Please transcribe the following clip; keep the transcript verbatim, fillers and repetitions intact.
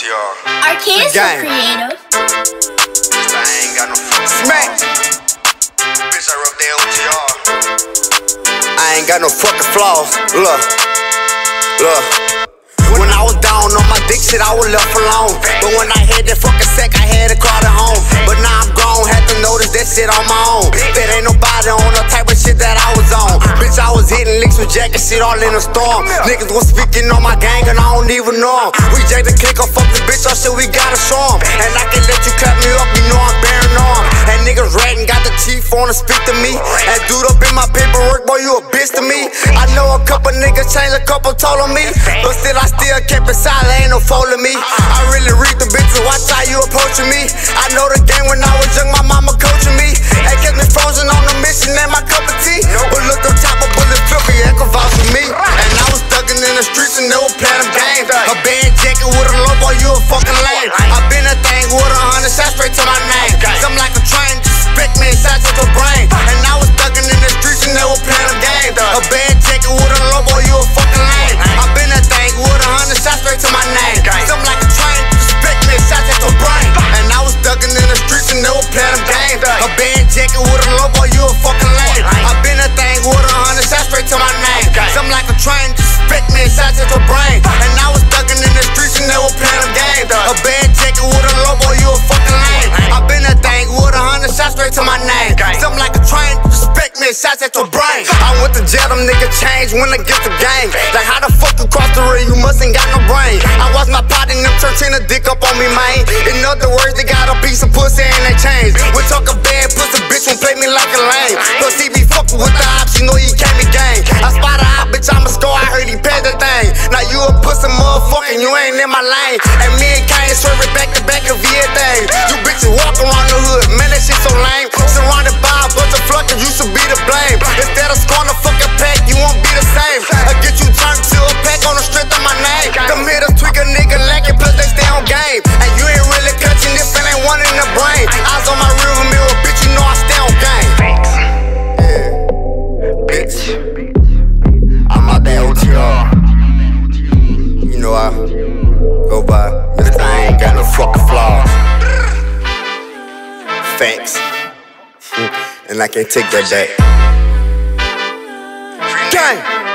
R. Arcade is so creative. I ain't got no fucking smack. Bitch, I wrote that O T R. I ain't got no fucking flaws. Look, look. When I was down on my dick shit, I was left alone. But when I had that fucking sack, I had to call it home. But now I'm gone, had to notice that shit on my own. There ain't nobody on the type of shit that I was on. Bitch, I was hitting licks with jacket shit all in the storm. Niggas was speaking on my gang and I don't even know 'em. We jacked the click or fuck this bitch, oh shit, we gotta show 'em. And I can let you clap me up, you know I'm bearing on. And niggas ratting, got the chief on to speak to me. And dude up in my paperwork, boy, you a bitch to me. I know a couple niggas changed, a couple told on me. But still, I still kept it silent, ain't no folding me. I really read the bitches, watch how you approaching me. I know the game when I was young, my mama coaching me. And kept me frozen on the mission and my cup of tea. But look, them chopper bullets flippy, and can vouch for me. And I was stuck in the streets and they were playing them games. A band jacket with a low, boy, you a fucking lame. I been a thing with a hundred shots straight to my name. Some like a train, disrespect me and shots to the brain. And I was stuck in the streets and they were playing them games. A band jacket with a low, boy, you a fucking lame. I been a thing with a hundred shots straight to my name. Some like a train, disrespect me and shots at your brain. And I was stuck in the streets and they were playing them games. A band jacket with a low, boy, you a fucking lame. I been a thing with a hundred shots straight to my name. Some like a train, disrespect me and shots at your brain. And I was stuck in the streets and they were playing them games. A band jacket with a low, boy, you a fucking lame. I been a thing with a hundred shots straight to my name. Some like a train, disrespect me and shots at your brain. I went to jail, them niggas changed when I get the game. Like how the fuck you cross the ring, you must ain't got no brain. I watch my pot in them church and a dick up on me, man. In other words, they got a piece of pussy and they changed. We talk a bad pussy, bitch won't play me like a lame. Plus he be fucking with the ops, you know he came in gang. I spot a hot bitch, I'ma score, I heard he paid the thing. Now you a pussy motherfucker, you ain't in my lane. And me and Kanye swerve it back to back of everything. You bitches walk around the hood, man, that shit so lame. Surrounded by a bunch of fluckers, you should be to blame. Instead of scoring a fucking pack, you won't be the same. I get you turned to a pack on the strength of my name. Them hitters tweak a nigga lacking, plus they stay on game. And you ain't really catching if it ain't one in the brain. Eyes on my rear mirror, bitch, you know I stay on game. Yeah, bitch, I'm out that O T R. You know I go by Mister I ain't got no fucking flaws. Facts. And I can't take that back. Gang!